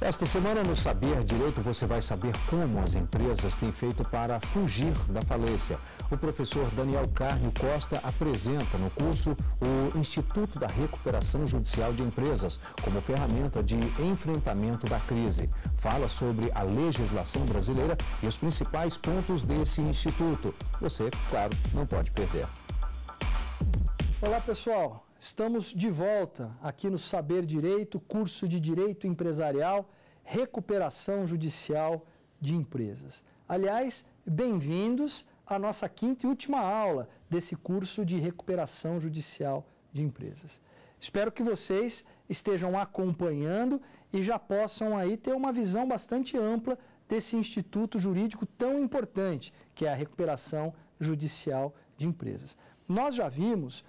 Esta semana no Saber Direito você vai saber como as empresas têm feito para fugir da falência. O professor Daniel Carnio Costa apresenta no curso o Instituto da Recuperação Judicial de Empresas como ferramenta de enfrentamento da crise. Fala sobre a legislação brasileira e os principais pontos desse instituto. Você, claro, não pode perder. Olá pessoal, estamos de volta aqui no Saber Direito, curso de Direito Empresarial, Recuperação Judicial de Empresas. Aliás, bem-vindos à nossa quinta e última aula desse curso de Recuperação Judicial de Empresas. Espero que vocês estejam acompanhando e já possam aí ter uma visão bastante ampla desse instituto jurídico tão importante, que é a Recuperação Judicial de Empresas. Nós já vimos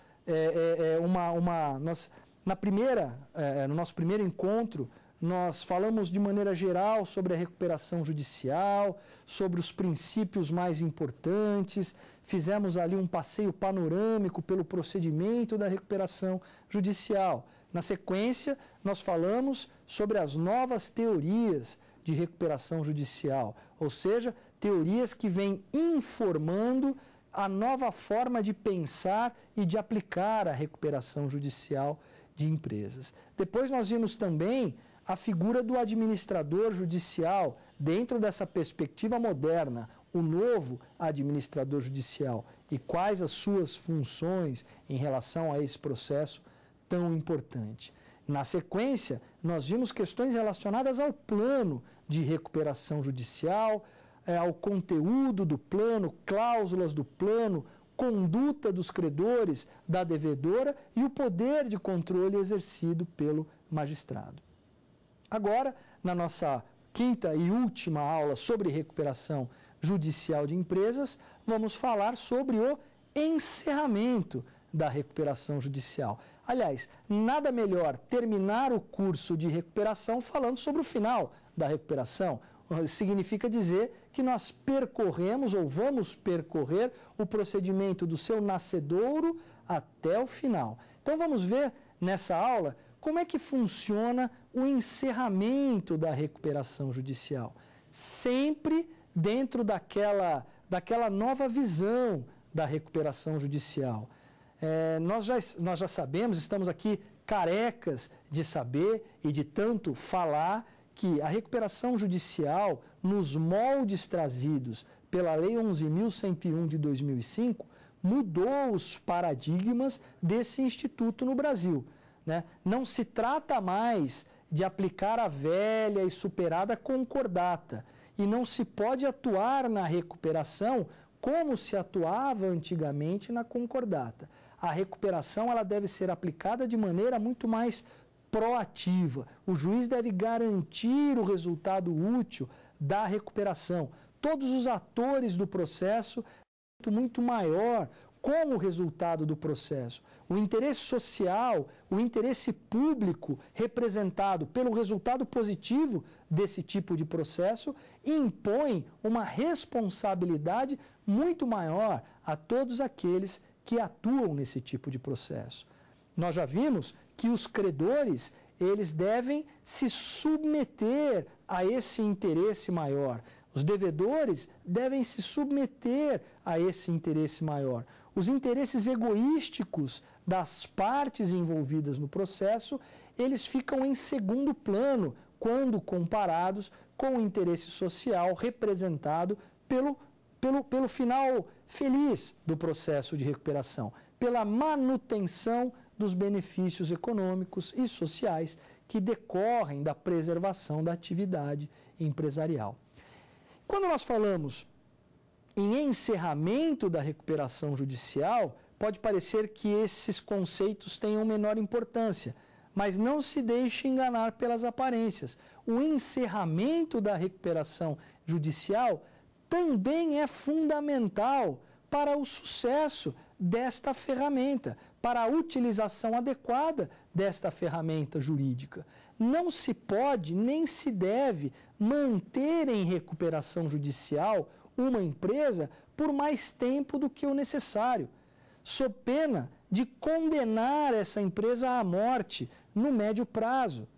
no nosso primeiro encontro, nós falamos de maneira geral sobre a recuperação judicial, sobre os princípios mais importantes, fizemos ali um passeio panorâmico pelo procedimento da recuperação judicial. Na sequência, nós falamos sobre as novas teorias de recuperação judicial, ou seja, teorias que vêm informando a nova forma de pensar e de aplicar a recuperação judicial de empresas. Depois nós vimos também a figura do administrador judicial dentro dessa perspectiva moderna, o novo administrador judicial e quais as suas funções em relação a esse processo tão importante. Na sequência, nós vimos questões relacionadas ao plano de recuperação judicial, ao conteúdo do plano, cláusulas do plano, conduta dos credores, da devedora e o poder de controle exercido pelo magistrado. Agora, na nossa quinta e última aula sobre recuperação judicial de empresas, vamos falar sobre o encerramento da recuperação judicial. Aliás, nada melhor terminar o curso de recuperação falando sobre o final da recuperação. Significa dizer que nós percorremos ou vamos percorrer o procedimento do seu nascedouro até o final. Então vamos ver nessa aula como é que funciona o encerramento da recuperação judicial. Sempre dentro daquela nova visão da recuperação judicial. Nós já sabemos, estamos aqui carecas de saber e de tanto falar que a recuperação judicial, nos moldes trazidos pela Lei 11.101 de 2005, mudou os paradigmas desse instituto no Brasil, né? Não se trata mais de aplicar a velha e superada concordata, e não se pode atuar na recuperação como se atuava antigamente na concordata. A recuperação ela deve ser aplicada de maneira muito mais proativa. O juiz deve garantir o resultado útil da recuperação. Todos os atores do processo muito maior como resultado do processo. O interesse social, o interesse público representado pelo resultado positivo desse tipo de processo impõe uma responsabilidade muito maior a todos aqueles que atuam nesse tipo de processo. Nós já vimos que os credores, eles devem se submeter a esse interesse maior. Os devedores devem se submeter a esse interesse maior. Os interesses egoísticos das partes envolvidas no processo, eles ficam em segundo plano quando comparados com o interesse social representado pelo final feliz do processo de recuperação, pela manutenção dos benefícios econômicos e sociais que decorrem da preservação da atividade empresarial. Quando nós falamos em encerramento da recuperação judicial, pode parecer que esses conceitos tenham menor importância, mas não se deixe enganar pelas aparências. O encerramento da recuperação judicial também é fundamental para o sucesso desta ferramenta, para a utilização adequada desta ferramenta jurídica. Não se pode nem se deve manter em recuperação judicial uma empresa por mais tempo do que o necessário, sob pena de condenar essa empresa à morte no médio prazo.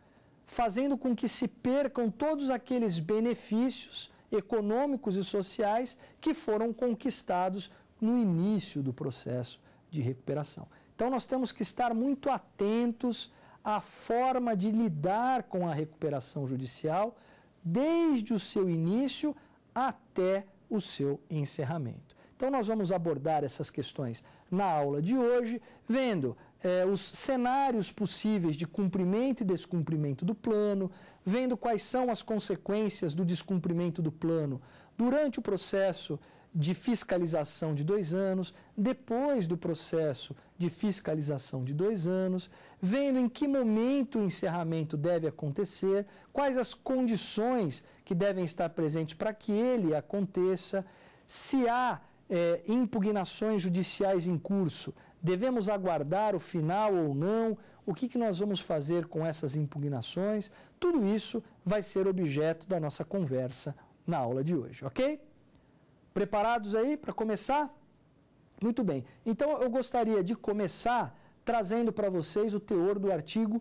fazendo com que se percam todos aqueles benefícios econômicos e sociais que foram conquistados no início do processo de recuperação. Então, nós temos que estar muito atentos à forma de lidar com a recuperação judicial, desde o seu início até o seu encerramento. Então, nós vamos abordar essas questões na aula de hoje, vendo os cenários possíveis de cumprimento e descumprimento do plano, vendo quais são as consequências do descumprimento do plano durante o processo de fiscalização de 2 anos, depois do processo de fiscalização de 2 anos, vendo em que momento o encerramento deve acontecer, quais as condições que devem estar presentes para que ele aconteça, se há impugnações judiciais em curso, devemos aguardar o final ou não, o que nós vamos fazer com essas impugnações, tudo isso vai ser objeto da nossa conversa na aula de hoje, ok? Preparados aí para começar? Muito bem. Então, eu gostaria de começar trazendo para vocês o teor do artigo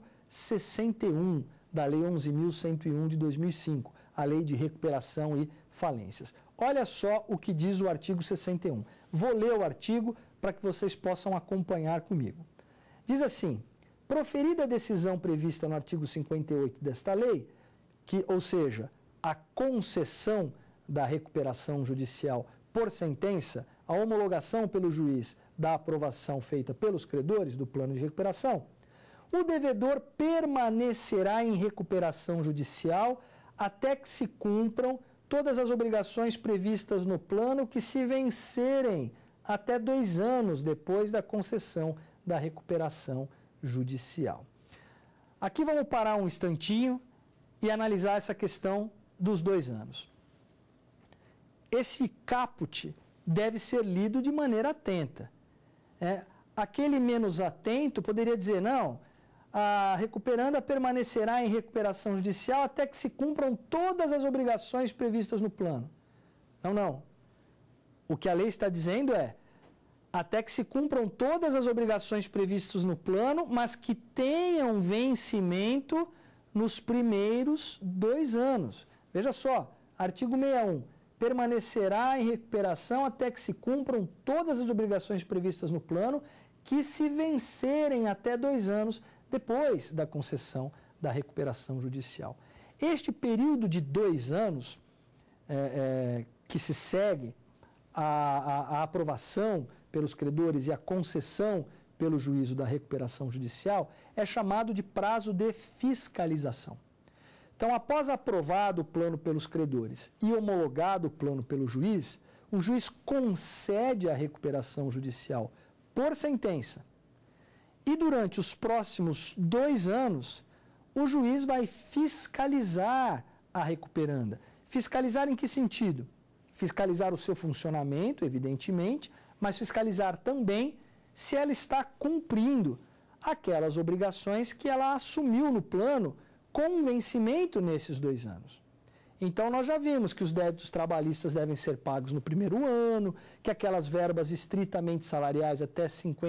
61 da Lei 11.101 de 2005, a Lei de Recuperação e Falências. Olha só o que diz o artigo 61. Vou ler o artigo para que vocês possam acompanhar comigo. Diz assim: proferida a decisão prevista no artigo 58 desta lei, ou seja, a concessão da recuperação judicial por sentença, a homologação pelo juiz da aprovação feita pelos credores do plano de recuperação, o devedor permanecerá em recuperação judicial até que se cumpram todas as obrigações previstas no plano que se vencerem até 2 anos depois da concessão da recuperação judicial. Aqui vamos parar um instantinho e analisar essa questão dos 2 anos. Esse caput deve ser lido de maneira atenta. Aquele menos atento poderia dizer, não, a recuperanda permanecerá em recuperação judicial até que se cumpram todas as obrigações previstas no plano. Não, não. O que a lei está dizendo é, até que se cumpram todas as obrigações previstas no plano, mas que tenham vencimento nos primeiros 2 anos. Veja só, artigo 61. Permanecerá em recuperação até que se cumpram todas as obrigações previstas no plano, que se vencerem até 2 anos depois da concessão da recuperação judicial. Este período de 2 anos, que se segue a aprovação pelos credores e a concessão pelo juízo da recuperação judicial, é chamado de prazo de fiscalização. Então, após aprovado o plano pelos credores e homologado o plano pelo juiz, o juiz concede a recuperação judicial por sentença. E durante os próximos 2 anos, o juiz vai fiscalizar a recuperanda. Fiscalizar em que sentido? Fiscalizar o seu funcionamento, evidentemente, mas fiscalizar também se ela está cumprindo aquelas obrigações que ela assumiu no plano com vencimento nesses 2 anos. Então, nós já vimos que os débitos trabalhistas devem ser pagos no primeiro ano, que aquelas verbas estritamente salariais até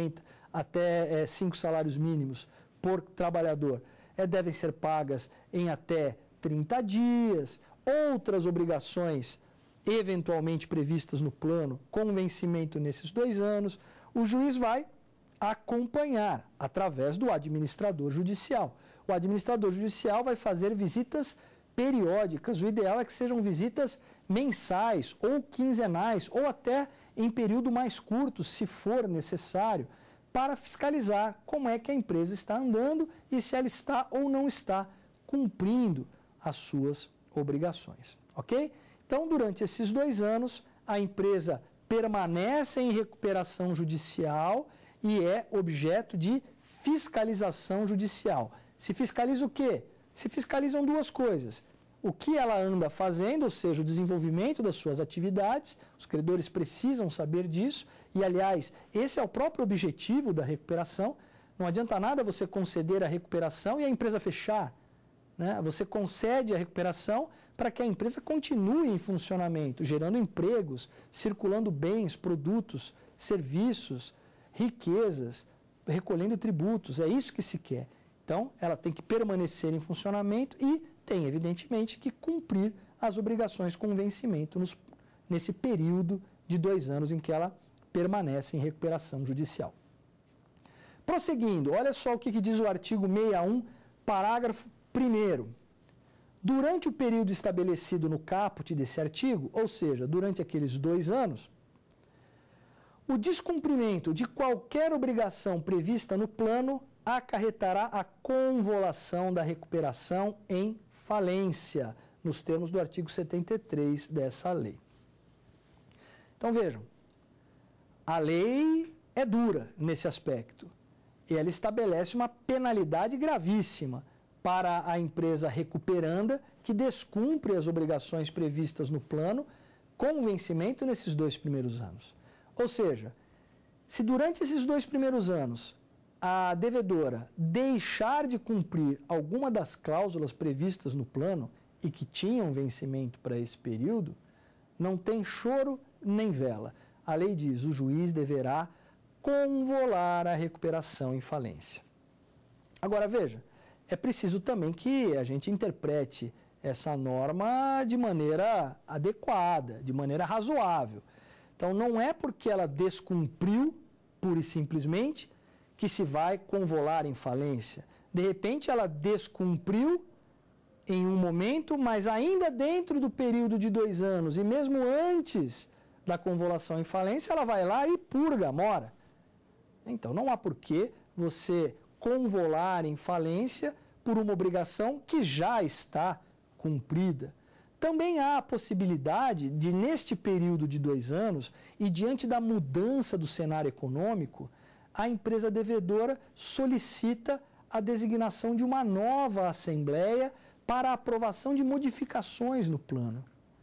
5 salários mínimos por trabalhador devem ser pagas em até 30 dias, outras obrigações eventualmente previstas no plano com vencimento nesses 2 anos, o juiz vai acompanhar através do administrador judicial. O administrador judicial vai fazer visitas periódicas, o ideal é que sejam visitas mensais ou quinzenais ou até em período mais curto, se for necessário, para fiscalizar como é que a empresa está andando e se ela está ou não está cumprindo as suas obrigações, ok? Então, durante esses 2 anos, a empresa permanece em recuperação judicial e é objeto de fiscalização judicial. Se fiscaliza o quê? Se fiscalizam 2 coisas. O que ela anda fazendo, ou seja, o desenvolvimento das suas atividades, os credores precisam saber disso, e, aliás, esse é o próprio objetivo da recuperação. Não adianta nada você conceder a recuperação e a empresa fechar. Você concede a recuperação para que a empresa continue em funcionamento, gerando empregos, circulando bens, produtos, serviços, riquezas, recolhendo tributos. É isso que se quer. Então, ela tem que permanecer em funcionamento e tem, evidentemente, que cumprir as obrigações com vencimento nesse período de 2 anos em que ela permanece em recuperação judicial. Prosseguindo, olha só o que diz o artigo 61, parágrafo 1º. Durante o período estabelecido no caput desse artigo, ou seja, durante aqueles 2 anos, o descumprimento de qualquer obrigação prevista no plano acarretará a convolução da recuperação em falência, nos termos do artigo 73 dessa lei. Então vejam, a lei é dura nesse aspecto. E ela estabelece uma penalidade gravíssima para a empresa recuperanda que descumpre as obrigações previstas no plano com vencimento nesses 2 primeiros anos. Ou seja, se durante esses 2 primeiros anos a devedora deixar de cumprir alguma das cláusulas previstas no plano e que tinham vencimento para esse período, não tem choro nem vela. A lei diz, o juiz deverá convolar a recuperação em falência. Agora, veja, é preciso também que a gente interprete essa norma de maneira adequada, de maneira razoável. Então, não é porque ela descumpriu, pura e simplesmente, que se vai convolar em falência. De repente, ela descumpriu em um momento, mas ainda dentro do período de 2 anos, e mesmo antes da convolução em falência, ela vai lá e purga a mora. Então, não há por que você convolar em falência por uma obrigação que já está cumprida. Também há a possibilidade de, neste período de 2 anos, e diante da mudança do cenário econômico, a empresa devedora solicita a designação de uma nova assembleia para a aprovação de modificações no plano.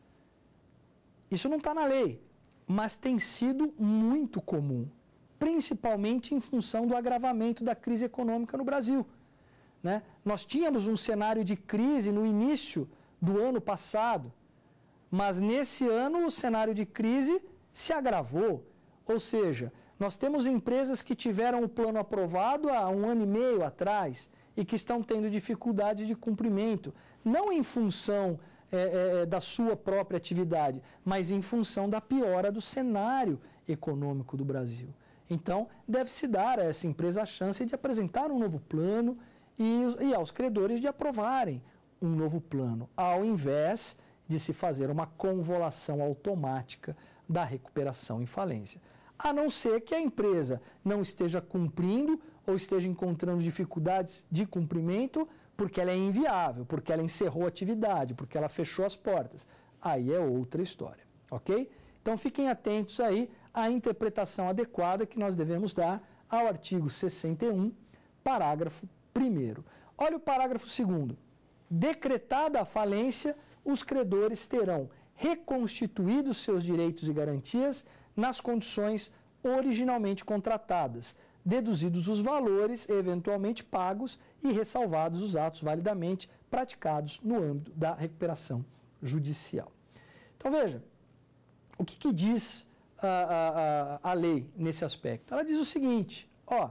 Isso não está na lei, mas tem sido muito comum, principalmente em função do agravamento da crise econômica no Brasil, né? Nós tínhamos um cenário de crise no início do ano passado, mas nesse ano o cenário de crise se agravou, ou seja, nós temos empresas que tiveram o plano aprovado há 1 ano e meio atrás e que estão tendo dificuldade de cumprimento, não em função da sua própria atividade, mas em função da piora do cenário econômico do Brasil. Então, deve-se dar a essa empresa a chance de apresentar um novo plano e aos credores de aprovarem um novo plano, ao invés de se fazer uma convolução automática da recuperação em falência. A não ser que a empresa não esteja cumprindo ou esteja encontrando dificuldades de cumprimento porque ela é inviável, porque ela encerrou a atividade, porque ela fechou as portas. Aí é outra história, ok? Então fiquem atentos aí à interpretação adequada que nós devemos dar ao artigo 61, parágrafo 1º. Olha o parágrafo 2º. Decretada a falência, os credores terão reconstituído seus direitos e garantias nas condições originalmente contratadas, deduzidos os valores eventualmente pagos e ressalvados os atos validamente praticados no âmbito da recuperação judicial. Então veja, o que diz a lei nesse aspecto? Ela diz o seguinte,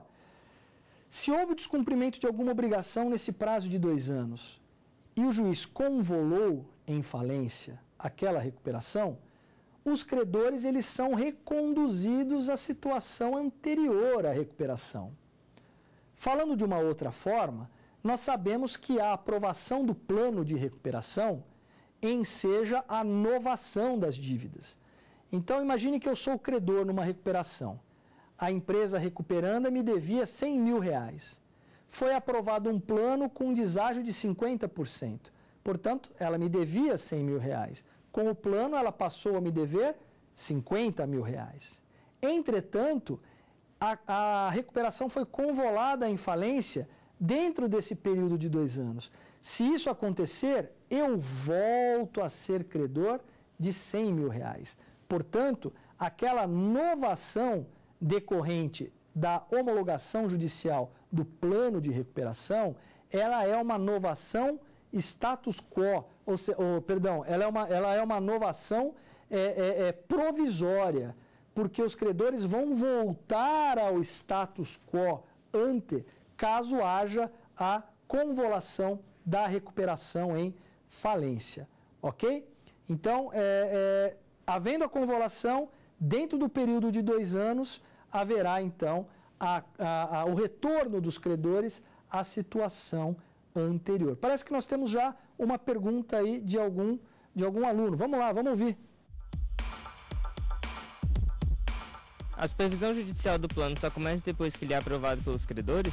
se houve descumprimento de alguma obrigação nesse prazo de 2 anos e o juiz convolou em falência aquela recuperação, os credores eles são reconduzidos à situação anterior à recuperação. Falando de uma outra forma, nós sabemos que a aprovação do plano de recuperação enseja a novação das dívidas. Então, imagine que eu sou credor numa recuperação. A empresa recuperanda me devia R$100 mil. Foi aprovado um plano com um deságio de 50%. Portanto, ela me devia R$100 mil. Com o plano, ela passou a me dever R$50 mil. Entretanto, a recuperação foi convolada em falência dentro desse período de 2 anos. Se isso acontecer, eu volto a ser credor de R$100 mil. Portanto, aquela novação decorrente da homologação judicial do plano de recuperação, ela é uma novação status quo, ela é uma novação provisória, porque os credores vão voltar ao status quo ante, caso haja a convolução da recuperação em falência, ok? Então, havendo a convolução, dentro do período de 2 anos, haverá então o retorno dos credores à situação anterior. Parece que nós temos já uma pergunta aí de algum aluno. Vamos lá, vamos ouvir. A supervisão judicial do plano só começa depois que ele é aprovado pelos credores?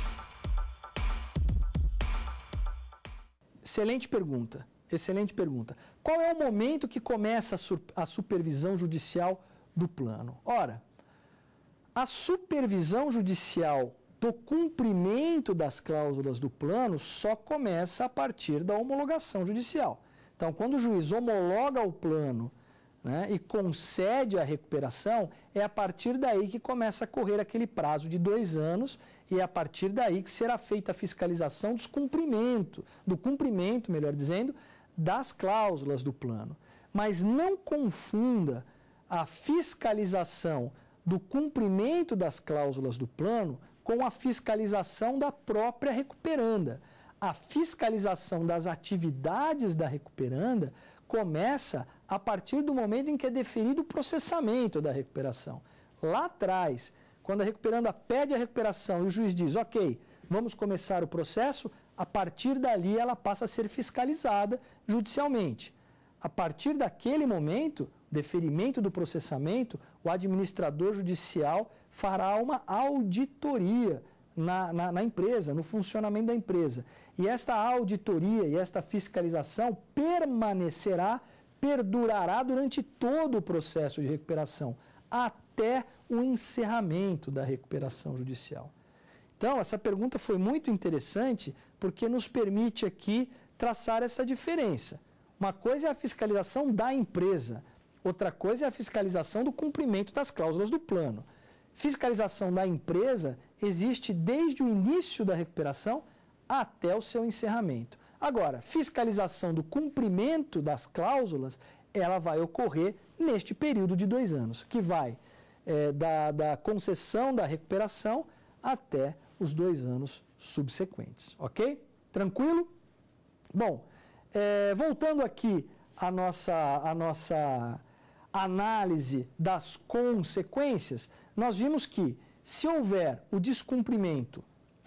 Excelente pergunta, excelente pergunta. Qual é o momento que começa a supervisão judicial do plano? Ora, a supervisão judicial do cumprimento das cláusulas do plano só começa a partir da homologação judicial. Então, quando o juiz homologa o plano, né, e concede a recuperação, é a partir daí que começa a correr aquele prazo de 2 anos e é a partir daí que será feita a fiscalização do cumprimento, melhor dizendo, das cláusulas do plano. Mas não confunda a fiscalização do cumprimento das cláusulas do plano com a fiscalização da própria recuperanda. A fiscalização das atividades da recuperanda começa a partir do momento em que é deferido o processamento da recuperação. Lá atrás, quando a recuperanda pede a recuperação e o juiz diz, ok, vamos começar o processo, a partir dali ela passa a ser fiscalizada judicialmente. A partir daquele momento, deferimento do processamento, o administrador judicial fará uma auditoria na empresa, no funcionamento da empresa. E esta auditoria e esta fiscalização perdurará durante todo o processo de recuperação, até o encerramento da recuperação judicial. Então, essa pergunta foi muito interessante porque nos permite aqui traçar essa diferença. Uma coisa é a fiscalização da empresa, outra coisa é a fiscalização do cumprimento das cláusulas do plano. Fiscalização da empresa existe desde o início da recuperação até o seu encerramento. Agora, fiscalização do cumprimento das cláusulas, ela vai ocorrer neste período de 2 anos, que vai da concessão da recuperação até os 2 anos subsequentes, ok? Tranquilo? Bom, voltando aqui à nossa análise das consequências, nós vimos que se houver o descumprimento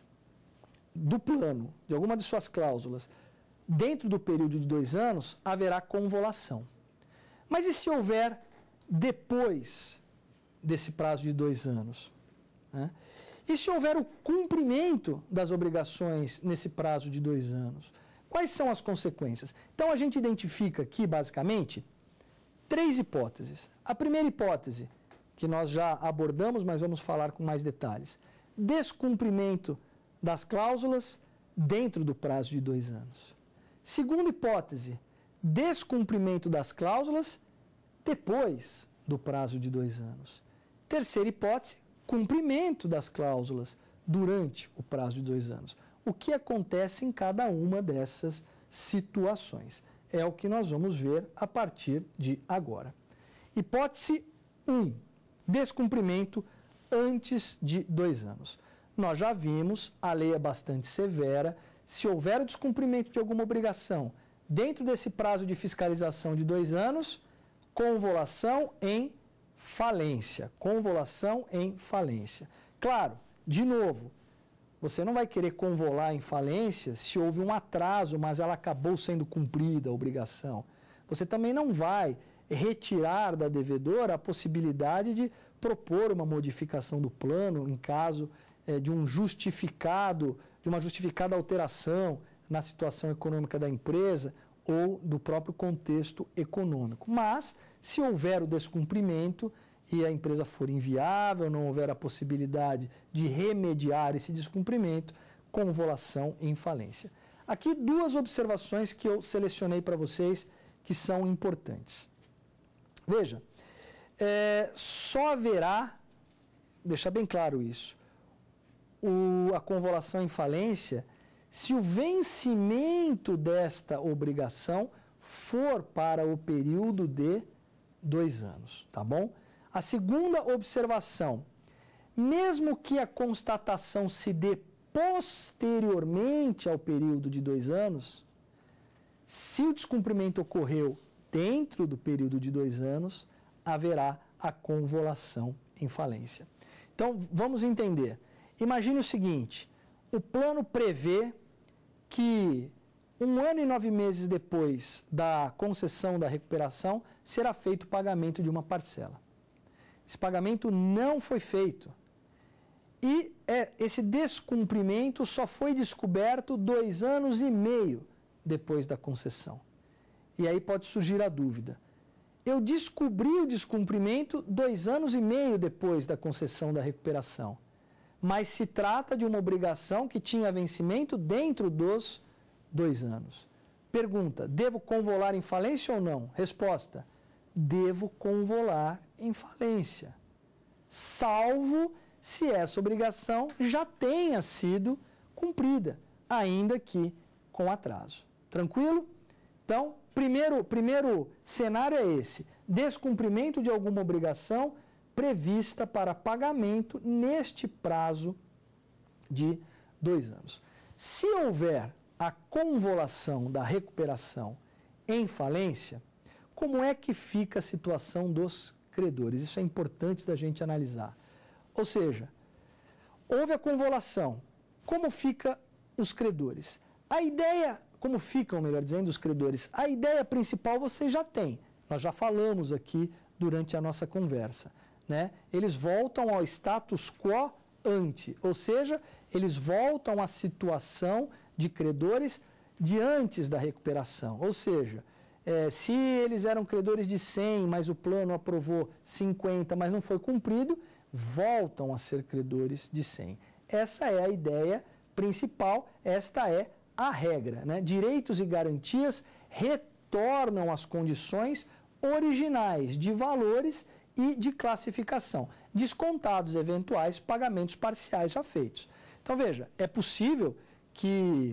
do plano, de alguma de suas cláusulas, dentro do período de 2 anos, haverá convolução. Mas e se houver depois desse prazo de 2 anos? Né? E se houver o cumprimento das obrigações nesse prazo de 2 anos? Quais são as consequências? Então, a gente identifica aqui, basicamente, 3 hipóteses. A primeira hipótese, que nós já abordamos, mas vamos falar com mais detalhes. Descumprimento das cláusulas dentro do prazo de 2 anos. Segunda hipótese, descumprimento das cláusulas depois do prazo de 2 anos. Terceira hipótese, cumprimento das cláusulas durante o prazo de 2 anos. O que acontece em cada uma dessas situações? É o que nós vamos ver a partir de agora. Hipótese 1, descumprimento antes de 2 anos. Nós já vimos, a lei é bastante severa, se houver o descumprimento de alguma obrigação dentro desse prazo de fiscalização de 2 anos, convolução em falência. Convolução em falência. Claro, de novo, você não vai querer convolar em falência se houve um atraso, mas ela acabou sendo cumprida a obrigação. Você também não vai retirar da devedora a possibilidade de propor uma modificação do plano em caso de uma justificada alteração na situação econômica da empresa ou do próprio contexto econômico. Mas, se houver o descumprimento e a empresa for inviável, não houver a possibilidade de remediar esse descumprimento, convolução em falência. Aqui 2 observações que eu selecionei para vocês que são importantes. Veja, só haverá, deixar bem claro isso, a convolução em falência se o vencimento desta obrigação for para o período de 2 anos, tá bom? A segunda observação, mesmo que a constatação se dê posteriormente ao período de 2 anos, se o descumprimento ocorreu dentro do período de 2 anos, haverá a convolução em falência. Então, vamos entender. Imagine o seguinte, o plano prevê que 1 ano e 9 meses depois da concessão da recuperação, será feito o pagamento de uma parcela. Esse pagamento não foi feito. E esse descumprimento só foi descoberto 2 anos e meio depois da concessão. E aí pode surgir a dúvida. Eu descobri o descumprimento 2 anos e meio depois da concessão da recuperação. Mas se trata de uma obrigação que tinha vencimento dentro dos 2 anos. Pergunta, devo convolar em falência ou não? Resposta, devo convolar em falência. Salvo se essa obrigação já tenha sido cumprida, ainda que com atraso. Tranquilo? Então, primeiro cenário é esse, descumprimento de alguma obrigação prevista para pagamento neste prazo de 2 anos. Se houver a convolução da recuperação em falência, como é que fica a situação dos credores? Isso é importante da gente analisar. Ou seja, houve a convolução, como ficam os credores? A ideia, como ficam, melhor dizendo, os credores? A ideia principal você já tem, nós já falamos aqui durante a nossa conversa, né? Eles voltam ao status quo ante, ou seja, eles voltam à situação de credores de antes da recuperação, ou seja, se eles eram credores de 100, mas o plano aprovou 50, mas não foi cumprido, voltam a ser credores de 100. Essa é a ideia principal, esta é a regra, né? Direitos e garantias retornam às condições originais de valores e de classificação, descontados eventuais pagamentos parciais já feitos. Então, veja, é possível que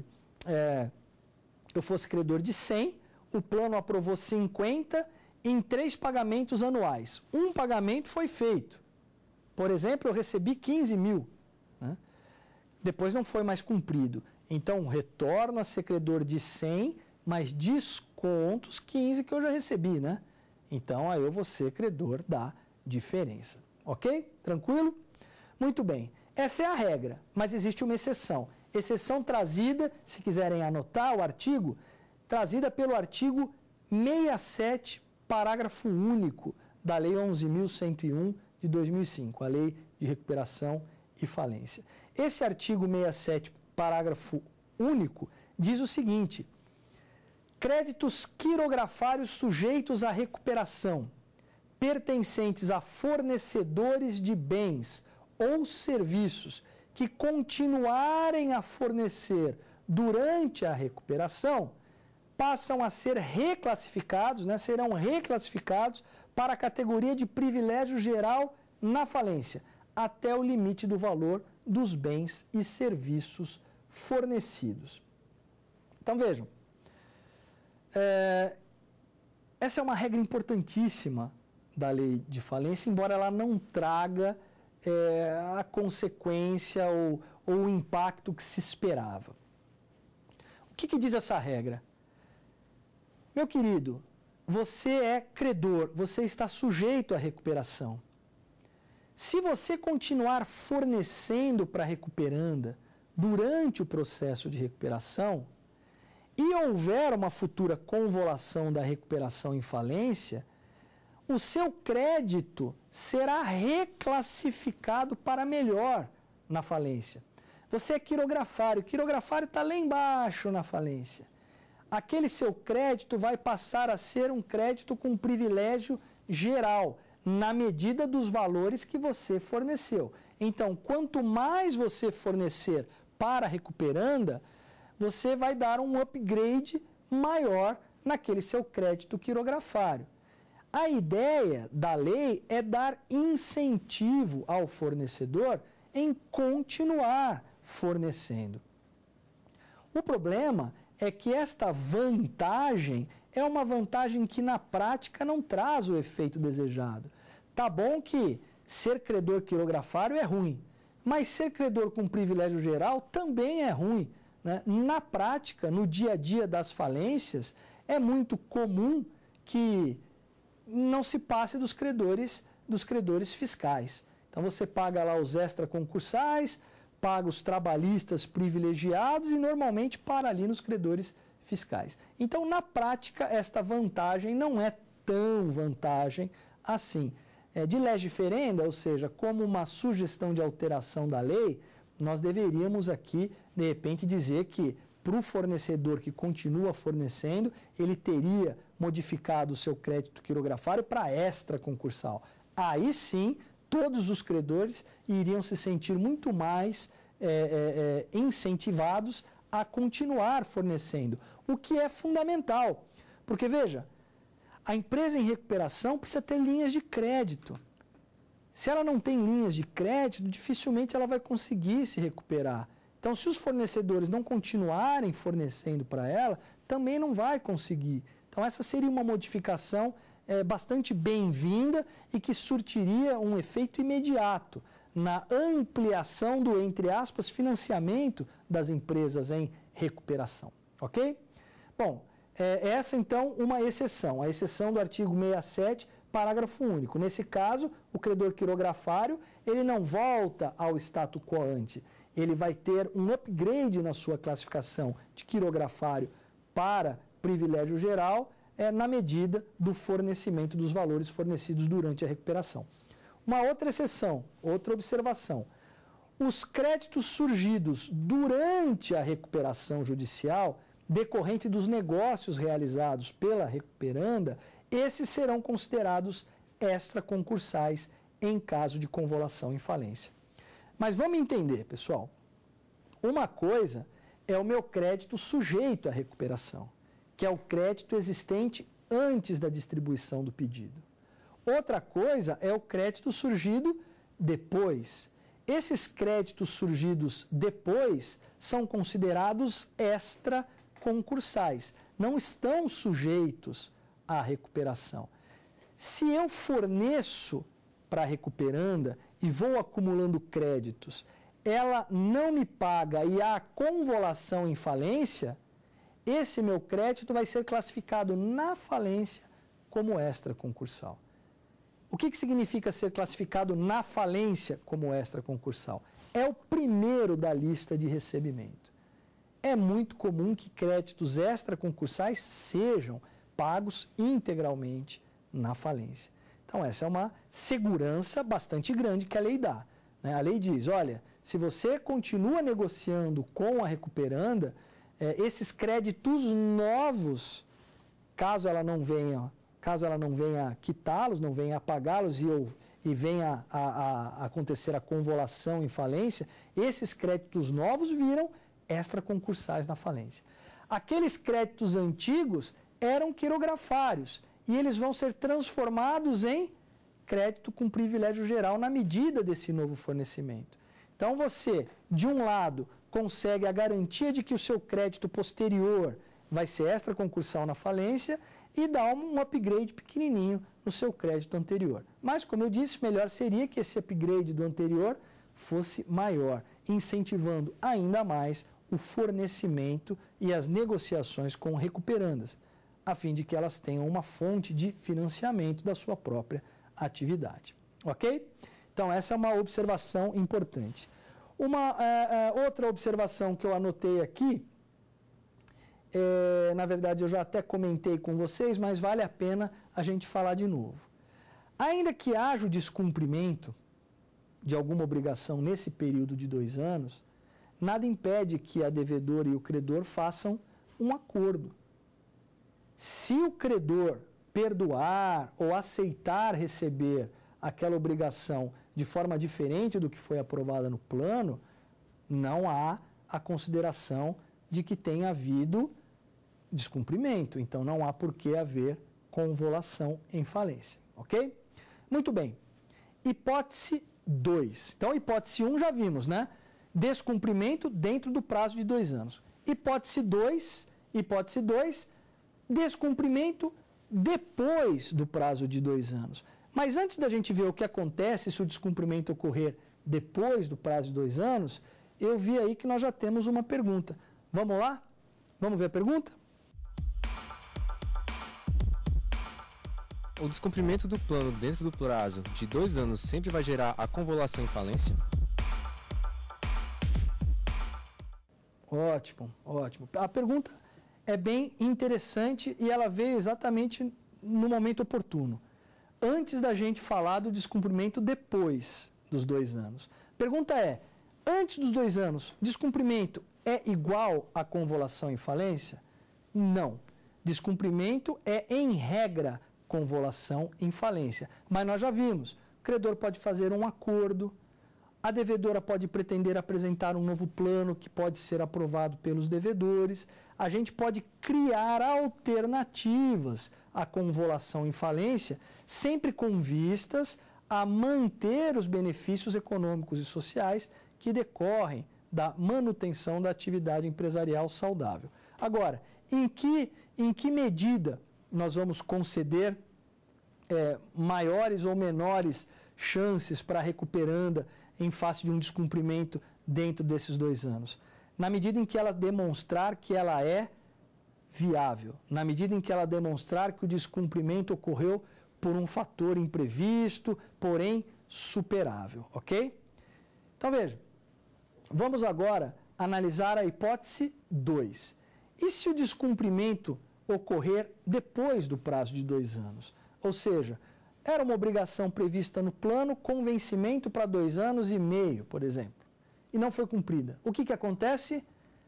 eu fosse credor de 100, o plano aprovou 50 em 3 pagamentos anuais. Um pagamento foi feito. Por exemplo, eu recebi 15 mil. Né? Depois não foi mais cumprido. Então, retorno a ser credor de 100, mas descontos 15 que eu já recebi. Né? Então, aí eu vou ser credor da diferença. Ok? Tranquilo? Muito bem. Essa é a regra, mas existe uma exceção. Exceção trazida, se quiserem anotar o artigo, trazida pelo artigo 67, parágrafo único da Lei 11.101 de 2005, a Lei de Recuperação e Falência. Esse artigo 67, parágrafo único, diz o seguinte: créditos quirografários sujeitos à recuperação, pertencentes a fornecedores de bens ou serviços que continuarem a fornecer durante a recuperação, passam a ser reclassificados, né, serão reclassificados para a categoria de privilégio geral na falência, até o limite do valor dos bens e serviços fornecidos. Então, vejam, essa é uma regra importantíssima da lei de falência, embora ela não traga a consequência ou o impacto que se esperava. O que diz essa regra? Meu querido, você é credor, você está sujeito à recuperação. Se você continuar fornecendo para a recuperanda durante o processo de recuperação e houver uma futura convolução da recuperação em falência, o seu crédito será reclassificado para melhor na falência. Você é quirografário, o quirografário está lá embaixo na falência. Aquele seu crédito vai passar a ser um crédito com privilégio geral, na medida dos valores que você forneceu. Então, quanto mais você fornecer para a recuperanda, você vai dar um upgrade maior naquele seu crédito quirografário. A ideia da lei é dar incentivo ao fornecedor em continuar fornecendo. O problema é que esta vantagem é uma vantagem que na prática não traz o efeito desejado. Tá bom que ser credor quirografário é ruim, Mas ser credor com privilégio geral também é ruim, né? Na prática, no dia a dia das falências, é muito comum que não se passe dos credores fiscais. Então você paga lá os extraconcursais, paga os trabalhistas privilegiados e normalmente para ali nos credores fiscais. Então, na prática, esta vantagem não é tão vantagem assim. De lege ferenda, ou seja, como uma sugestão de alteração da lei, nós deveríamos aqui, de repente, dizer que para o fornecedor que continua fornecendo, ele teria modificado o seu crédito quirografário para extraconcursal. Aí sim, todos os credores iriam se sentir muito mais incentivados a continuar fornecendo, o que é fundamental. Porque, veja, a empresa em recuperação precisa ter linhas de crédito. Se ela não tem linhas de crédito, dificilmente ela vai conseguir se recuperar. Então, se os fornecedores não continuarem fornecendo para ela, também não vai conseguir. Então, essa seria uma modificação bastante bem-vinda e que surtiria um efeito imediato na ampliação do, entre aspas, financiamento das empresas em recuperação. Ok? Bom, essa então uma exceção, a exceção do artigo 67, parágrafo único. Nesse caso, o credor quirografário, ele não volta ao status quo ante, ele vai ter um upgrade na sua classificação de quirografário para privilégio geral, na medida do fornecimento dos valores fornecidos durante a recuperação. Uma outra exceção, outra observação. Os créditos surgidos durante a recuperação judicial, decorrente dos negócios realizados pela recuperanda, esses serão considerados extraconcursais em caso de convolução em falência. Mas vamos entender, pessoal. Uma coisa é o meu crédito sujeito à recuperação, que é o crédito existente antes da distribuição do pedido. Outra coisa é o crédito surgido depois. Esses créditos surgidos depois são considerados extraconcursais, não estão sujeitos à recuperação. Se eu forneço para a recuperanda e vou acumulando créditos, ela não me paga e há convolução em falência, esse meu crédito vai ser classificado na falência como extraconcursal. O que significa ser classificado na falência como extraconcursal? É o primeiro da lista de recebimento. É muito comum que créditos extraconcursais sejam pagos integralmente na falência. Então, essa é uma segurança bastante grande que a lei dá, né? A lei diz, olha, se você continua negociando com a recuperanda, esses créditos novos, caso ela não venha quitá-los, não venha apagá-los e venha a acontecer a convolução em falência, esses créditos novos viram extraconcursais na falência. Aqueles créditos antigos eram quirografários e eles vão ser transformados em crédito com privilégio geral na medida desse novo fornecimento. Então você, de um lado, consegue a garantia de que o seu crédito posterior vai ser extraconcursal na falência e dá um upgrade pequenininho no seu crédito anterior. Mas, como eu disse, melhor seria que esse upgrade do anterior fosse maior, incentivando ainda mais o fornecimento e as negociações com recuperandas, a fim de que elas tenham uma fonte de financiamento da sua própria atividade. Ok? Então, essa é uma observação importante. Uma outra observação que eu anotei aqui, na verdade eu já até comentei com vocês, mas vale a pena a gente falar de novo. Ainda que haja o descumprimento de alguma obrigação nesse período de 2 anos, nada impede que a devedora e o credor façam um acordo. Se o credor perdoar ou aceitar receber aquela obrigação de forma diferente do que foi aprovada no plano, não há a consideração de que tenha havido descumprimento. Então, não há por que haver convolução em falência. Ok? Muito bem. Hipótese 2. Então, hipótese 1 já vimos, né? Descumprimento dentro do prazo de 2 anos. Hipótese 2, descumprimento depois do prazo de 2 anos. Mas antes da gente ver o que acontece se o descumprimento ocorrer depois do prazo de 2 anos, eu vi aí que nós já temos uma pergunta. Vamos lá? Vamos ver a pergunta? O descumprimento do plano dentro do prazo de 2 anos sempre vai gerar a convolução em falência? Ótimo, ótimo. A pergunta é bem interessante e ela veio exatamente no momento oportuno. Antes da gente falar do descumprimento depois dos 2 anos. A pergunta é, antes dos 2 anos, descumprimento é igual a convolução em falência? Não. Descumprimento é, em regra, convolução em falência. Mas nós já vimos, o credor pode fazer um acordo, a devedora pode pretender apresentar um novo plano que pode ser aprovado pelos devedores, a gente pode criar alternativas à convolução em falência, sempre com vistas a manter os benefícios econômicos e sociais que decorrem da manutenção da atividade empresarial saudável. Agora, em que medida nós vamos conceder maiores ou menores chances para a recuperanda em face de um descumprimento dentro desses 2 anos? Na medida em que ela demonstrar que ela é viável, na medida em que ela demonstrar que o descumprimento ocorreu por um fator imprevisto, porém superável, ok? Então veja, vamos agora analisar a hipótese 2. E se o descumprimento ocorrer depois do prazo de 2 anos? Ou seja, era uma obrigação prevista no plano com vencimento para 2 anos e meio, por exemplo, e não foi cumprida. O que acontece?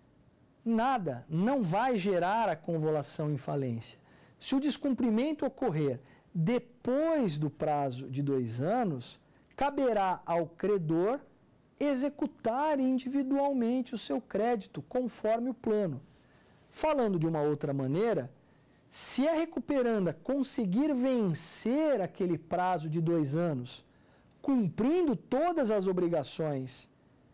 Nada, não vai gerar a convolução em falência. Se o descumprimento ocorrer depois do prazo de 2 anos, caberá ao credor executar individualmente o seu crédito conforme o plano. Falando de uma outra maneira, se a recuperanda conseguir vencer aquele prazo de 2 anos, cumprindo todas as obrigações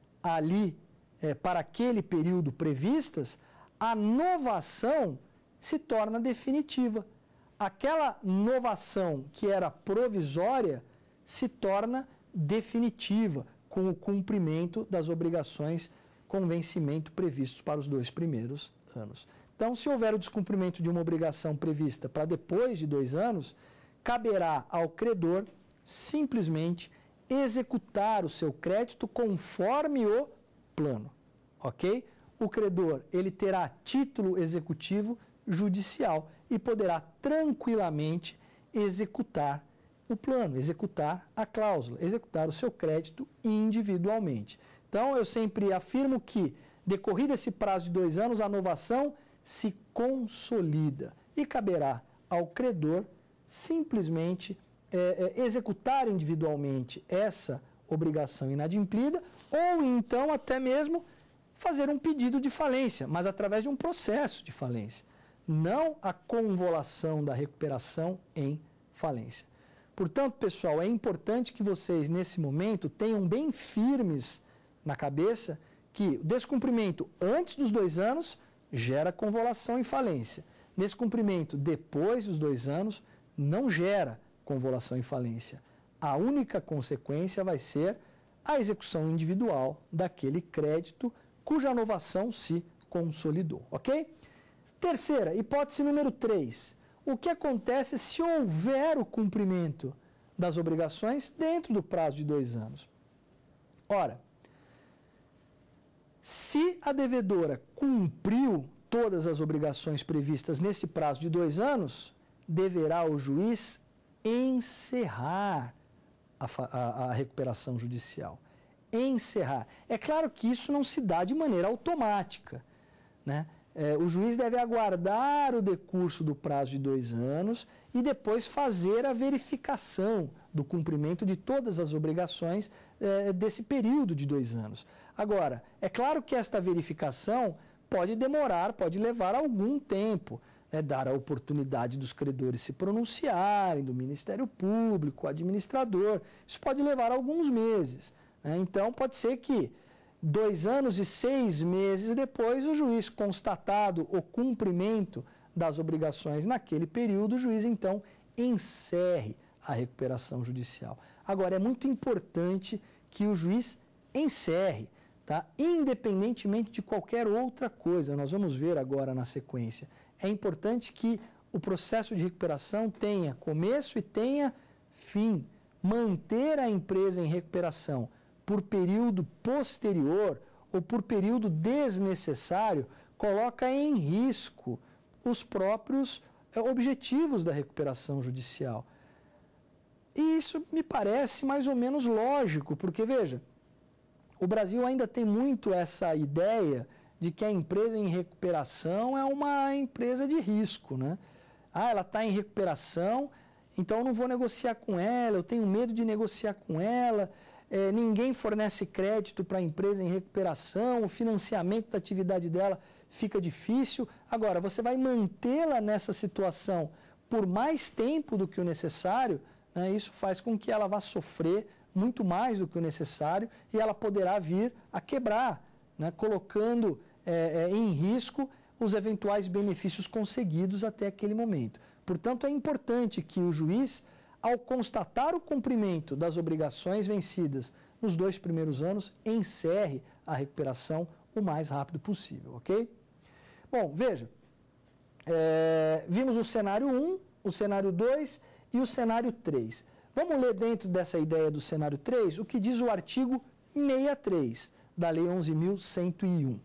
ali para aquele período previstas, a novação se torna definitiva. Aquela novação que era provisória se torna definitiva com o cumprimento das obrigações com vencimento previstos para os 2 primeiros anos. Então, se houver o descumprimento de uma obrigação prevista para depois de 2 anos, caberá ao credor simplesmente executar o seu crédito conforme o plano, ok? O credor, ele terá título executivo judicial e poderá tranquilamente executar o plano, executar a cláusula, executar o seu crédito individualmente. Então, eu sempre afirmo que, decorrido esse prazo de 2 anos, a novação se consolida e caberá ao credor simplesmente executar individualmente essa obrigação inadimplida ou então até mesmo fazer um pedido de falência, mas através de um processo de falência, não a convolução da recuperação em falência. Portanto, pessoal, é importante que vocês, nesse momento, tenham bem firmes na cabeça que o descumprimento antes dos 2 anos gera convolução em falência. Descumprimento depois dos 2 anos não gera convolução em falência. A única consequência vai ser a execução individual daquele crédito cuja novação se consolidou, ok? Terceira, hipótese número 3. O que acontece se houver o cumprimento das obrigações dentro do prazo de 2 anos? Ora, se a devedora cumpriu todas as obrigações previstas nesse prazo de 2 anos, deverá o juiz encerrar a recuperação judicial. Encerrar. É claro que isso não se dá de maneira automática, né? O juiz deve aguardar o decurso do prazo de 2 anos e depois fazer a verificação do cumprimento de todas as obrigações desse período de 2 anos. Agora, é claro que esta verificação pode demorar, pode levar algum tempo, dar a oportunidade dos credores se pronunciarem, do Ministério Público, administrador, isso pode levar alguns meses, né? Então, pode ser que 2 anos e 6 meses depois, o juiz, constatado o cumprimento das obrigações naquele período, o juiz, então, encerre a recuperação judicial. Agora, é muito importante que o juiz encerre, tá? Independentemente de qualquer outra coisa. Nós vamos ver agora na sequência. É importante que o processo de recuperação tenha começo e tenha fim. Manter a empresa em recuperação por período posterior ou por período desnecessário coloca em risco os próprios objetivos da recuperação judicial. E isso me parece mais ou menos lógico, porque, veja, o Brasil ainda tem muito essa ideia de que a empresa em recuperação é uma empresa de risco, né? Ah, ela está em recuperação, então eu não vou negociar com ela, eu tenho medo de negociar com ela, ninguém fornece crédito para a empresa em recuperação, o financiamento da atividade dela fica difícil. Agora, você vai mantê-la nessa situação por mais tempo do que o necessário, né? Isso faz com que ela vá sofrer muito mais do que o necessário e ela poderá vir a quebrar, né? Colocando em risco os eventuais benefícios conseguidos até aquele momento. Portanto, é importante que o juiz, ao constatar o cumprimento das obrigações vencidas nos 2 primeiros anos, encerre a recuperação o mais rápido possível, ok? Bom, veja, vimos o cenário 1, o cenário 2 e o cenário 3. Vamos ler dentro dessa ideia do cenário 3 o que diz o artigo 63 da Lei 11.101.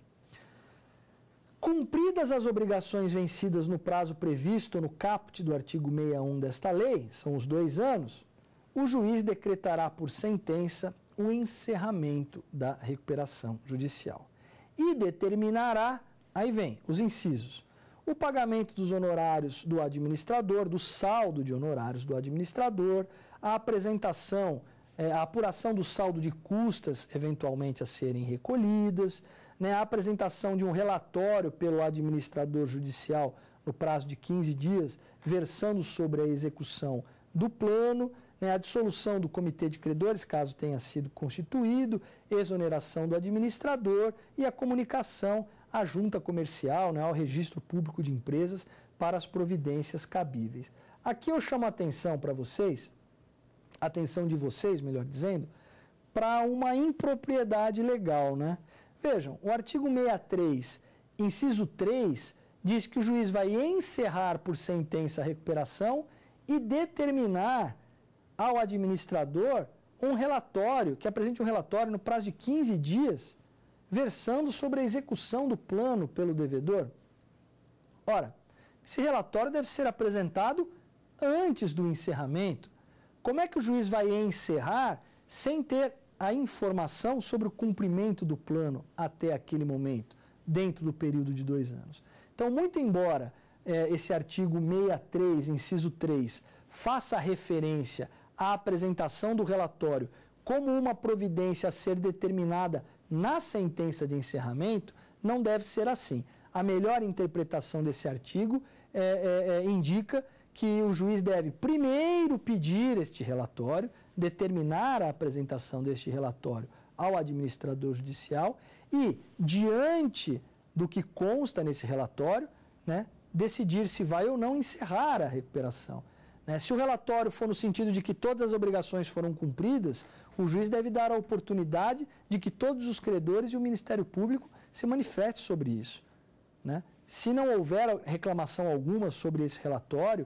Cumpridas as obrigações vencidas no prazo previsto no caput do artigo 61 desta lei, são os 2 anos, o juiz decretará por sentença o encerramento da recuperação judicial e determinará, aí vem, os incisos, o pagamento dos honorários do administrador, do saldo de honorários do administrador, a apresentação, a apuração do saldo de custas eventualmente a serem recolhidas, né, a apresentação de um relatório pelo administrador judicial no prazo de 15 dias, versando sobre a execução do plano, né, a dissolução do comitê de credores, caso tenha sido constituído, exoneração do administrador e a comunicação à junta comercial, né, ao registro público de empresas para as providências cabíveis. Aqui eu chamo a atenção para vocês, atenção de vocês, melhor dizendo, para uma impropriedade legal, né? Vejam, o artigo 63, inciso 3, diz que o juiz vai encerrar por sentença a recuperação e determinar ao administrador um relatório, que apresente um relatório no prazo de 15 dias, versando sobre a execução do plano pelo devedor. Ora, esse relatório deve ser apresentado antes do encerramento. Como é que o juiz vai encerrar sem ter a informação sobre o cumprimento do plano até aquele momento, dentro do período de 2 anos? Então, muito embora esse artigo 63, inciso 3, faça referência à apresentação do relatório como uma providência a ser determinada na sentença de encerramento, não deve ser assim. A melhor interpretação desse artigo indica que o juiz deve primeiro pedir este relatório, determinar a apresentação deste relatório ao administrador judicial e, diante do que consta nesse relatório, né, decidir se vai ou não encerrar a recuperação. Né? Se o relatório for no sentido de que todas as obrigações foram cumpridas, o juiz deve dar a oportunidade de que todos os credores e o Ministério Público se manifestem sobre isso. Né? Se não houver reclamação alguma sobre esse relatório,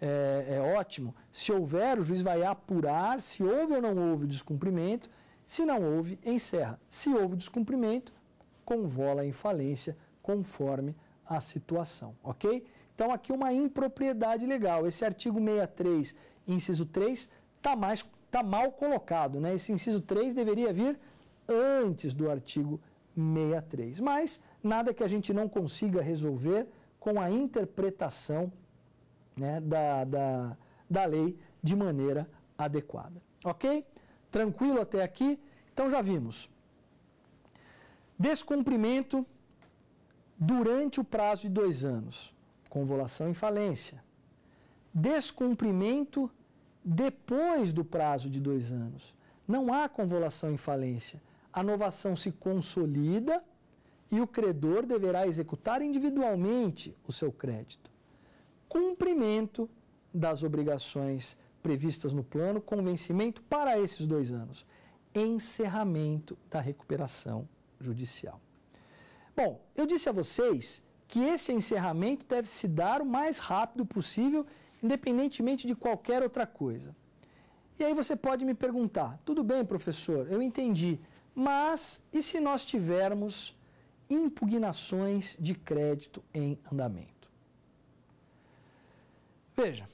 é ótimo. Se houver, o juiz vai apurar se houve ou não houve descumprimento. Se não houve, encerra. Se houve descumprimento, convola em falência conforme a situação, ok? Então, aqui uma impropriedade legal. Esse artigo 63, inciso 3, está mal colocado, né? Esse inciso 3 deveria vir antes do artigo 63. Mas nada que a gente não consiga resolver com a interpretação, né, da lei de maneira adequada. Ok? Tranquilo até aqui? Então já vimos. Descumprimento durante o prazo de 2 anos. Convolução em falência. Descumprimento depois do prazo de 2 anos. Não há convolução em falência. A novação se consolida e o credor deverá executar individualmente o seu crédito. Cumprimento das obrigações previstas no plano com vencimento para esses 2 anos. encerramento da recuperação judicial. Bom, eu disse a vocês que esse encerramento deve se dar o mais rápido possível, independentemente de qualquer outra coisa. E aí você pode me perguntar, tudo bem, professor, eu entendi, mas e se nós tivermos impugnações de crédito em andamento? Veja,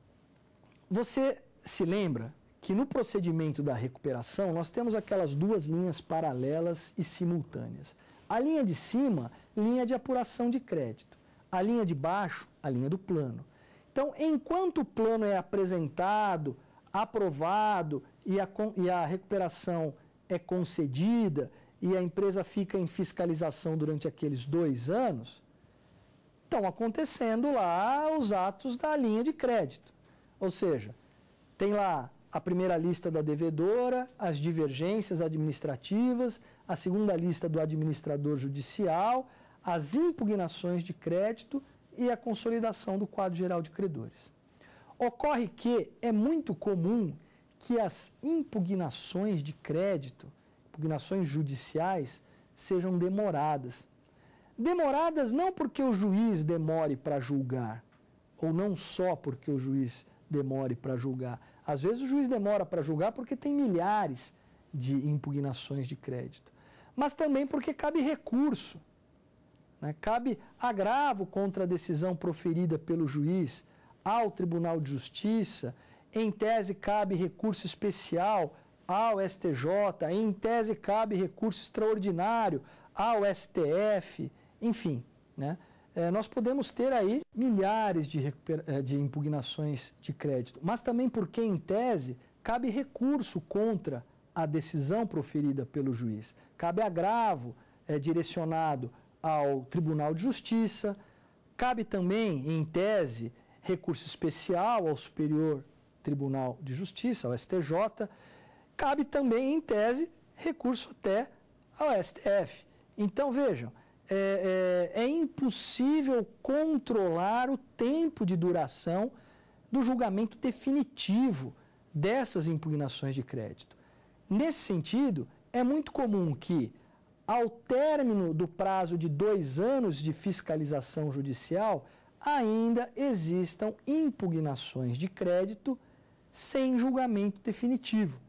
você se lembra que no procedimento da recuperação nós temos aquelas duas linhas paralelas e simultâneas. A linha de cima, linha de apuração de crédito. A linha de baixo, a linha do plano. Então, enquanto o plano é apresentado, aprovado e a recuperação é concedida e a empresa fica em fiscalização durante aqueles 2 anos, estão acontecendo lá os atos da linha de crédito. Ou seja, tem lá a primeira lista da devedora, as divergências administrativas, a segunda lista do administrador judicial, as impugnações de crédito e a consolidação do quadro geral de credores. Ocorre que é muito comum que as impugnações de crédito, impugnações judiciais, sejam demoradas. Demoradas não porque o juiz demore para julgar, ou não só porque o juiz demore para julgar. Às vezes o juiz demora para julgar porque tem milhares de impugnações de crédito. Mas também porque cabe recurso, né? Cabe agravo contra a decisão proferida pelo juiz ao Tribunal de Justiça, em tese cabe recurso especial ao STJ, em tese cabe recurso extraordinário ao STF, enfim, né? Nós podemos ter aí milhares de impugnações de crédito, mas também porque, em tese, cabe recurso contra a decisão proferida pelo juiz. Cabe agravo direcionado ao Tribunal de Justiça, cabe também, em tese, recurso especial ao Superior Tribunal de Justiça, ao STJ, cabe também, em tese, recurso até ao STF. Então, vejam, é impossível controlar o tempo de duração do julgamento definitivo dessas impugnações de crédito. Nesse sentido, é muito comum que, ao término do prazo de 2 anos de fiscalização judicial, ainda existam impugnações de crédito sem julgamento definitivo.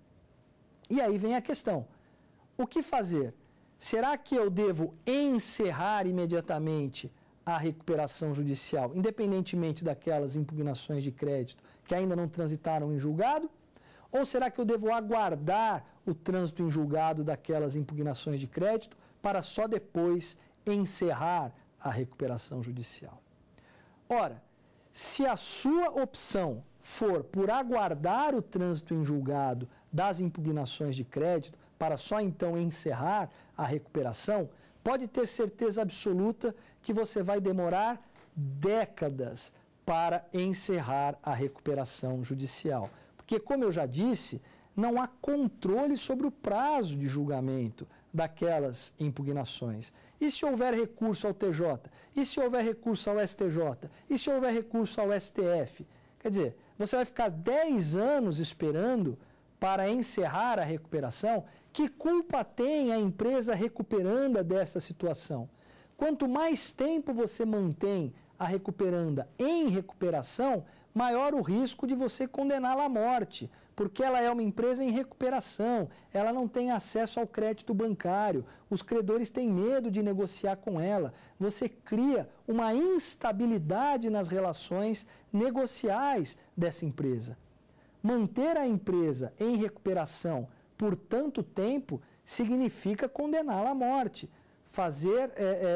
E aí vem a questão: o que fazer? Será que eu devo encerrar imediatamente a recuperação judicial, independentemente daquelas impugnações de crédito que ainda não transitaram em julgado? Ou será que eu devo aguardar o trânsito em julgado daquelas impugnações de crédito para só depois encerrar a recuperação judicial? Ora, se a sua opção for por aguardar o trânsito em julgado das impugnações de crédito para só então encerrar a recuperação, pode ter certeza absoluta que você vai demorar décadas para encerrar a recuperação judicial. Porque, como eu já disse, não há controle sobre o prazo de julgamento daquelas impugnações. E se houver recurso ao TJ? E se houver recurso ao STJ? E se houver recurso ao STF? Quer dizer, você vai ficar 10 anos esperando para encerrar a recuperação? Que culpa tem a empresa recuperanda dessa situação? Quanto mais tempo você mantém a recuperanda em recuperação, maior o risco de você condená-la à morte, porque ela é uma empresa em recuperação, ela não tem acesso ao crédito bancário, os credores têm medo de negociar com ela, você cria uma instabilidade nas relações negociais dessa empresa. Manter a empresa em recuperação por tanto tempo significa condená-la à morte, fazer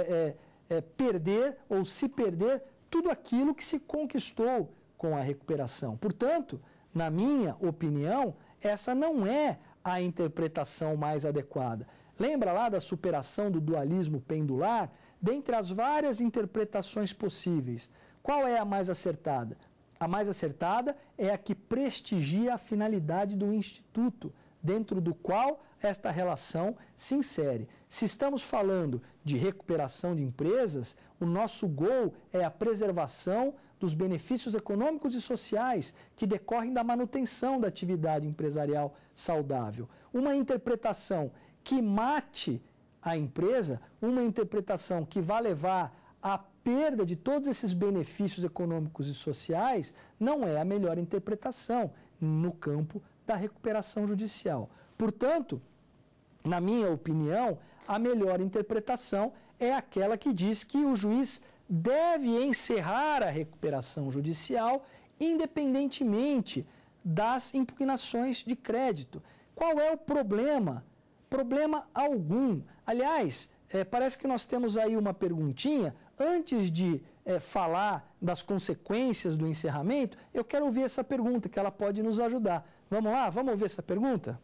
perder ou se perder tudo aquilo que se conquistou com a recuperação. Portanto, na minha opinião, essa não é a interpretação mais adequada. Lembra lá da superação do dualismo pendular? Dentre as várias interpretações possíveis, qual é a mais acertada? A mais acertada é a que prestigia a finalidade do instituto, dentro do qual esta relação se insere. Se estamos falando de recuperação de empresas, o nosso gol é a preservação dos benefícios econômicos e sociais que decorrem da manutenção da atividade empresarial saudável. Uma interpretação que mate a empresa, uma interpretação que vai levar à perda de todos esses benefícios econômicos e sociais, não é a melhor interpretação no campo da recuperação judicial. Portanto, na minha opinião, a melhor interpretação é aquela que diz que o juiz deve encerrar a recuperação judicial independentemente das impugnações de crédito. Qual é o problema? Problema algum. Aliás, parece que nós temos aí uma perguntinha. Antes de falar das consequências do encerramento, eu quero ouvir essa pergunta, que ela pode nos ajudar. Vamos lá? Vamos ouvir essa pergunta?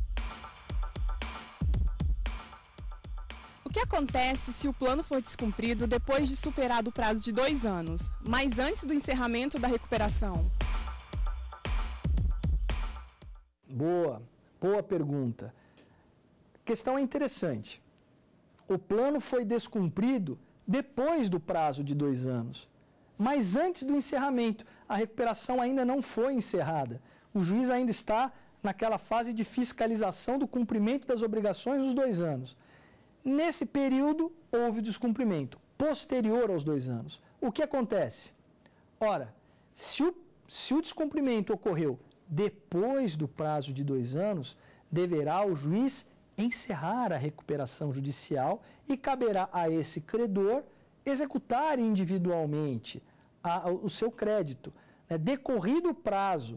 O que acontece se o plano for descumprido depois de superado o prazo de 2 anos, mas antes do encerramento da recuperação? Boa pergunta. A questão é interessante. O plano foi descumprido depois do prazo de 2 anos, mas antes do encerramento. A recuperação ainda não foi encerrada. O juiz ainda está naquela fase de fiscalização do cumprimento das obrigações dos 2 anos. Nesse período, houve descumprimento, posterior aos 2 anos. O que acontece? Ora, se o descumprimento ocorreu depois do prazo de 2 anos, deverá o juiz encerrar a recuperação judicial e caberá a esse credor executar individualmente o seu crédito. Decorrido o prazo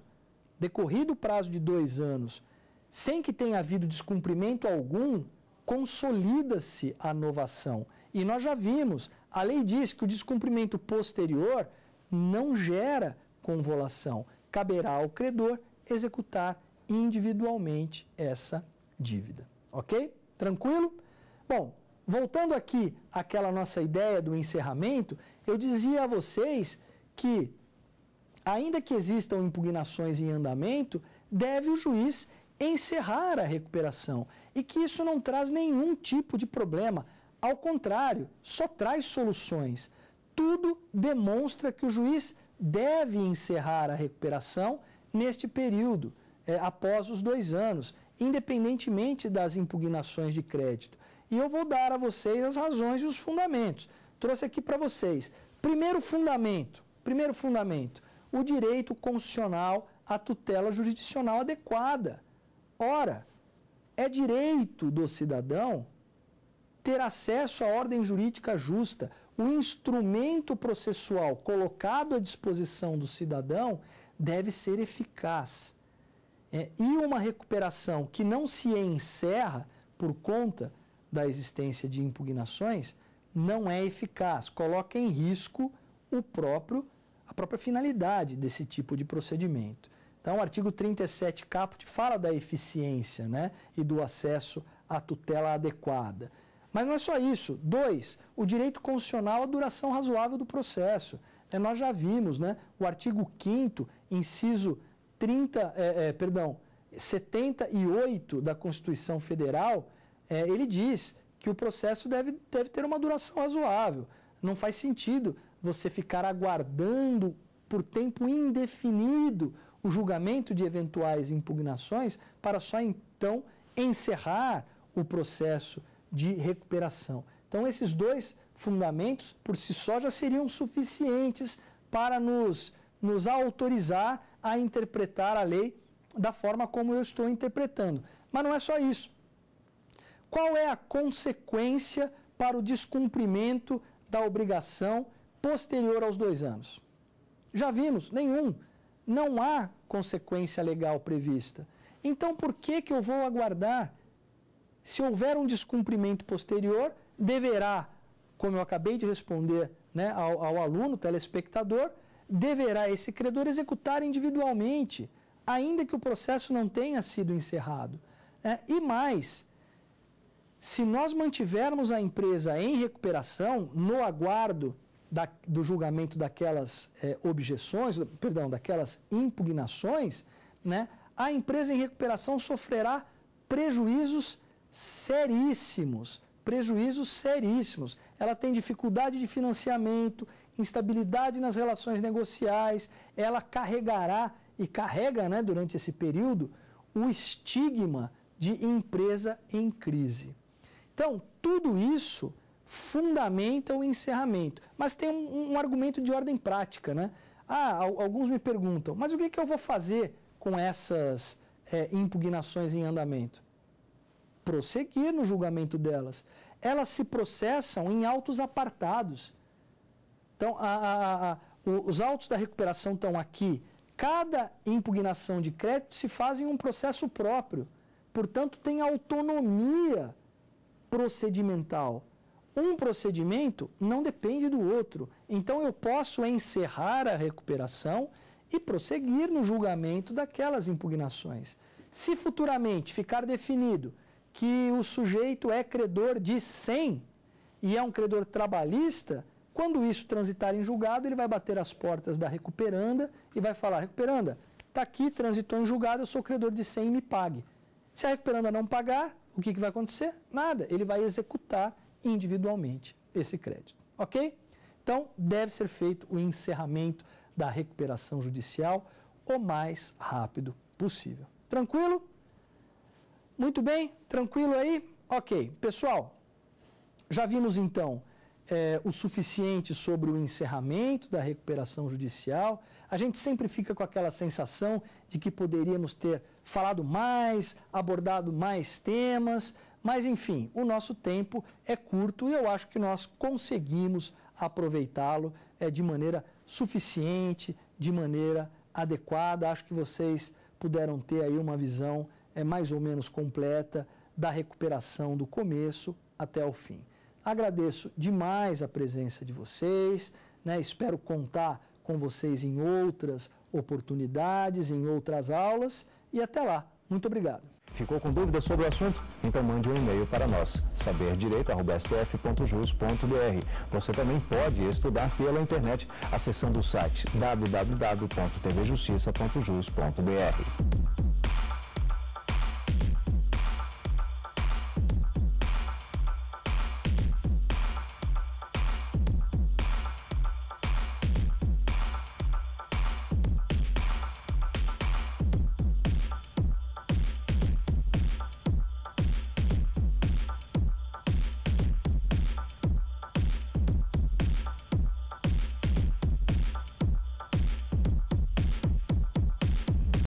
de 2 anos, sem que tenha havido descumprimento algum, consolida-se a novação. E nós já vimos, a lei diz que o descumprimento posterior não gera convolução. Caberá ao credor executar individualmente essa dívida. Ok? Tranquilo? Bom, voltando aqui àquela nossa ideia do encerramento, eu dizia a vocês que, ainda que existam impugnações em andamento, deve o juiz encerrar a recuperação e que isso não traz nenhum tipo de problema. Ao contrário, só traz soluções. Tudo demonstra que o juiz deve encerrar a recuperação neste período, após os 2 anos, independentemente das impugnações de crédito. E eu vou dar a vocês as razões e os fundamentos. Trouxe aqui para vocês. Primeiro fundamento, o direito constitucional à tutela jurisdicional adequada. Ora, é direito do cidadão ter acesso à ordem jurídica justa. O instrumento processual colocado à disposição do cidadão deve ser eficaz. E uma recuperação que não se encerra por conta da existência de impugnações não é eficaz, coloca em risco a própria finalidade desse tipo de procedimento. Então, o artigo 37 caput fala da eficiência, né, e do acesso à tutela adequada. Mas não é só isso. 2, o direito constitucional à duração razoável do processo. Nós já vimos, né, o artigo 5º, inciso 78 da Constituição Federal, ele diz que o processo deve ter uma duração razoável. Não faz sentido você ficar aguardando por tempo indefinido o julgamento de eventuais impugnações para só então encerrar o processo de recuperação. Então, esses 2 fundamentos, por si só, já seriam suficientes para nos autorizar a interpretar a lei da forma como eu estou interpretando. Mas não é só isso. Qual é a consequência para o descumprimento da obrigação posterior aos 2 anos? Já vimos, nenhum. Não há consequência legal prevista. Então, por que eu vou aguardar? Se houver um descumprimento posterior, deverá, como eu acabei de responder, né, ao aluno, telespectador, deverá esse credor executar individualmente, ainda que o processo não tenha sido encerrado. E mais, se nós mantivermos a empresa em recuperação, no aguardo do julgamento daquelas daquelas impugnações, né, a empresa em recuperação sofrerá prejuízos seríssimos. Ela tem dificuldade de financiamento, instabilidade nas relações negociais, ela carregará e carrega, né, durante esse período o estigma de empresa em crise. Então, tudo isso fundamenta o encerramento. Mas tem um argumento de ordem prática, né? Alguns me perguntam, mas o que eu vou fazer com essas impugnações em andamento? Prosseguir no julgamento delas. Elas se processam em autos apartados. Então, os autos da recuperação estão aqui. Cada impugnação de crédito se faz em um processo próprio. Portanto, tem autonomia procedimental. Um procedimento não depende do outro. Então, eu posso encerrar a recuperação e prosseguir no julgamento daquelas impugnações. Se futuramente ficar definido que o sujeito é credor de 100 e é um credor trabalhista, quando isso transitar em julgado, ele vai bater as portas da recuperanda e vai falar: recuperanda, está aqui, transitou em julgado, eu sou credor de 100 e me pague. Se a recuperanda não pagar, o que vai acontecer? Nada, ele vai executar individualmente esse crédito, ok? Então, deve ser feito o encerramento da recuperação judicial o mais rápido possível. Tranquilo? Muito bem? Tranquilo aí? Ok. Pessoal, já vimos então o suficiente sobre o encerramento da recuperação judicial. A gente sempre fica com aquela sensação de que poderíamos ter falado mais, abordado mais temas, mas enfim, o nosso tempo é curto e eu acho que nós conseguimos aproveitá-lo de maneira suficiente, de maneira adequada. Acho que vocês puderam ter aí uma visão mais ou menos completa da recuperação do começo até o fim. Agradeço demais a presença de vocês, né? Espero contar com vocês em outras oportunidades, em outras aulas e até lá. Muito obrigado. Ficou com dúvidas sobre o assunto? Então mande um e-mail para nós, saberdireito@stf.jus.br. Você também pode estudar pela internet acessando o site www.tvjustiça.jus.br.